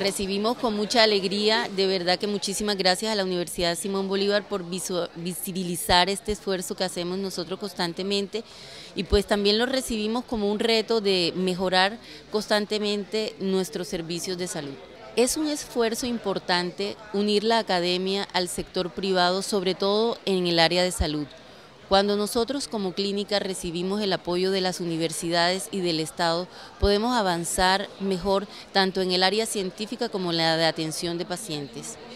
recibimos con mucha alegría, de verdad que muchísimas gracias a la Universidad Simón Bolívar por visibilizar este esfuerzo que hacemos nosotros constantemente y pues también lo recibimos como un reto de mejorar constantemente nuestros servicios de salud. Es un esfuerzo importante unir la academia al sector privado, sobre todo en el área de salud. Cuando nosotros como clínica recibimos el apoyo de las universidades y del Estado, podemos avanzar mejor tanto en el área científica como en la de atención de pacientes.